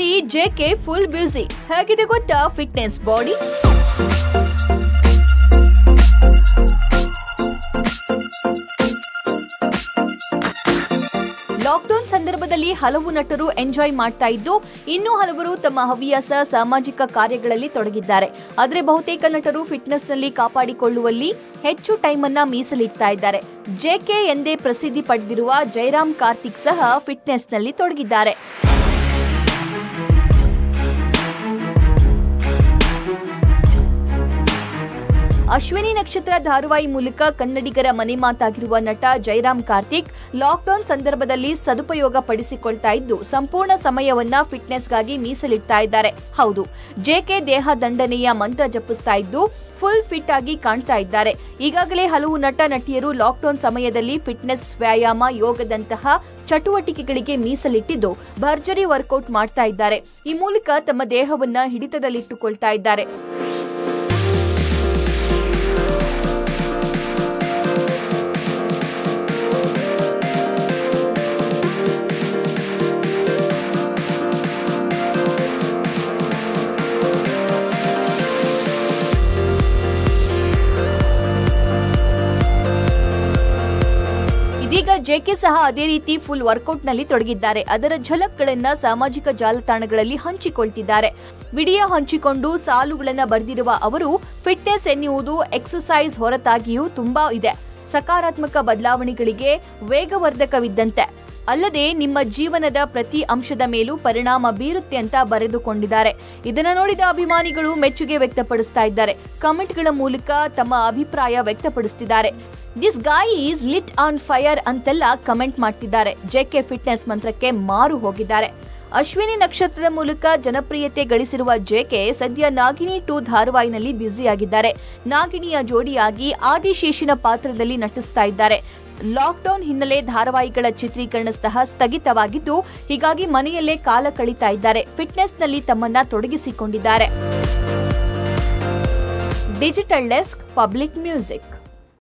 ನಲ್ಲಿ JK full busy. ಹೇಗಿದೆ ಗೊತ್ತಾ ಫಿಟ್ನೆಸ್ ಬಾಡಿ? ಲಾಕ್ಡೌನ್ ಸಂದರ್ಭದಲ್ಲಿ ಹಲವು ನಟರು ಎಂಜಾಯ್ ಮಾಡ್ತಾ ಇದ್ದು, ಇನ್ನೂ ಹಲವರು ತಮ್ಮ ಹವ್ಯಾಸ ಸಾಮಾಜಿಕ ಕಾರ್ಯಗಳಲ್ಲಿ ತೊಡಗಿದ್ದಾರೆ. ಆದರೆ ಬಹುತೇಕ ನಟರು ಫಿಟ್ನೆಸ್ ನಲ್ಲಿ ಕಾಪಾಡಿಕೊಳ್ಳುವಲ್ಲಿ ಹೆಚ್ಚು ಟೈಮ್ ಅನ್ನ ಮೀಸಲಿಡ್ತಾ ಇದ್ದಾರೆ. ಜೆಕೆ ಎಂದೇ ಪ್ರಸಿದ್ಧಿ ಪಡೆದಿರುವ ಜೈರಾಮ್ ಕಾರ್ತಿಕ್ ಸಹ ಫಿಟ್ನೆಸ್ ನಲ್ಲಿ ತೊಡಗಿದ್ದಾರೆ. ಅಶ್ವಿನಿ ನಕ್ಷತ್ರ ಧಾರಾವಾಹಿ ಮೂಲಕ ಕನ್ನಡಿಗರ ಮನೆ ಮಾತಾಗಿರುವ ನಟ ಜೈರಾಮ್ ಕಾರ್ತಿಕ್ ಲಾಕ್ಡೌನ್ ಸಂದರ್ಭದಲ್ಲಿ ಸದುಪಯೋಗ ಪಡಿಸಿಕೊಳ್ತಾ ಇದ್ದು, ಸಂಪೂರ್ಣ ಸಮಯವನ್ನ ಫಿಟ್ನೆಸ್ಗಾಗಿ ಮೀಸಲಿಡ್ತಾ ಇದ್ದಾರೆ. ಹೌದು, ಜೆಕೆ ದೇಹ ದಂಡನೆಯ ಮಂತ್ರ ಜಪಿಸ್ತಾ ಇದ್ದು ಫುಲ್ ಫಿಟ್ ಆಗಿ ಕಾಣ್ತಾ ಇದ್ದಾರೆ. ಈಗಾಗಲೇ ಹಲವು ನಟ ನಟಿಯರು ಲಾಕ್ಡೌನ್ ಸಮಯದಲ್ಲಿ ಫಿಟ್ನೆಸ್, ವ್ಯಾಯಾಮ, ಯೋಗದಂತಹ ಚಟುವಟಿಕೆಗಳಿಗೆ ಮೀಸಲಿಟ್ಟಿದ್ದು ಭರ್ಜರಿ ವರ್ಕೌಟ್ ಮಾಡ್ತಾ ಇದ್ದಾರೆ. ಈ ಮೂಲಕ ತಮ್ಮ ದೇಹವನ್ನ ಹಿಡಿತದಲ್ಲಿಟ್ಟುಕೊಳ್ತಾ ಇದ್ದಾರೆ. ಇದೀಗ ಜೆಕೆ ಸಹ ಅದೇ ರೀತಿ ಫುಲ್ ವರ್ಕೌಟ್ ನಲ್ಲಿ ತೊಡಗಿದ್ದಾರೆ. ಅದರ ಝಲಕ್ಗಳನ್ನ ಸಾಮಾಜಿಕ ಜಾಲತಾಣಗಳಲ್ಲಿ ಹಂಚಿಕೊಳ್ತಿದ್ದಾರೆ. ವಿಡಿಯೋ ಹಂಚಿಕೊಂಡು ಸಾಲುಗಳನ್ನ ಬರೆದಿರುವ ಅವರು, ಫಿಟ್ನೆಸ್ ಎನ್ನುವುದು ಎಕ್ಸರ್ಸೈಸ್ ಹೊರತಾಗಿಯೂ ತುಂಬಾ ಇದೆ. ಸಕಾರಾತ್ಮಕ ಬದಲಾವಣೆಗಳಿಗೆ ವೇಗವರ್ಧಕವಿದ್ದಂತೆ, ಅಲ್ಲದೆ ನಿಮ್ಮ ಜೀವನದ ಪ್ರತಿ ಅಂಶದ ಮೇಲೂ ಪರಿಣಾಮ ಬೀರುತ್ತೆ ಅಂತ ಬರೆದುಕೊಂಡಿದ್ದಾರೆ. ಇದನ್ನ ನೋಡಿದ ಅಭಿಮಾನಿಗಳು ಮೆಚ್ಚುಗೆ ವ್ಯಕ್ತಪಡಿಸ್ತಾ ಇದ್ದಾರೆ. ಕಮೆಂಟ್ಗಳ ಮೂಲಕ ತಮ್ಮ ಅಭಿಪ್ರಾಯ ವ್ಯಕ್ತಪಡಿಸುತ್ತಿದ್ದಾರೆ. This guy is lit on fire ಅಂತೆಲ್ಲ ಕಮೆಂಟ್ ಮಾಡ್ತಿದ್ದಾರೆ. ಜೆಕೆ ಫಿಟ್ನೆಸ್ ಮಂತ್ರಕ್ಕೆ ಮಾರು ಹೋಗಿದ್ದಾರೆ. ಅಶ್ವಿನಿ ನಕ್ಷತ್ರದ ಮೂಲಕ ಜನಪ್ರಿಯತೆ ಗಳಿಸಿರುವ ಜೆಕೆ ಸದ್ಯ ನಾಗಿನಿ 2 ಧಾರಾವಾಹಿನಲ್ಲಿ ಬ್ಯುಸಿಯಾಗಿದ್ದಾರೆ. ನಾಗಿನಿಯ ಜೋಡಿಯಾಗಿ ಆದಿಶೇಷನ ಪಾತ್ರದಲ್ಲಿ ನಟಿಸ್ತಾ ಇದ್ದಾರೆ. ಲಾಕ್ಡೌನ್ ಹಿನ್ನೆಲೆ ಧಾರಾವಾಹಿಗಳ ಚಿತ್ರೀಕರಣ ಸಹ ಸ್ಥಗಿತವಾಗಿದ್ದು, ಹೀಗಾಗಿ ಮನೆಯಲ್ಲೇ ಕಾಲ ಕಳೀತಾ ಇದ್ದಾರೆ. ಫಿಟ್ನೆಸ್ನಲ್ಲಿ ತಮ್ಮನ್ನ ತೊಡಗಿಸಿಕೊಂಡಿದ್ದಾರೆ. Digital desk, public music.